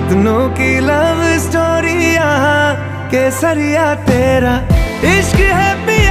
कितनों की love story यहाँ केसरिया तेरा इश्क है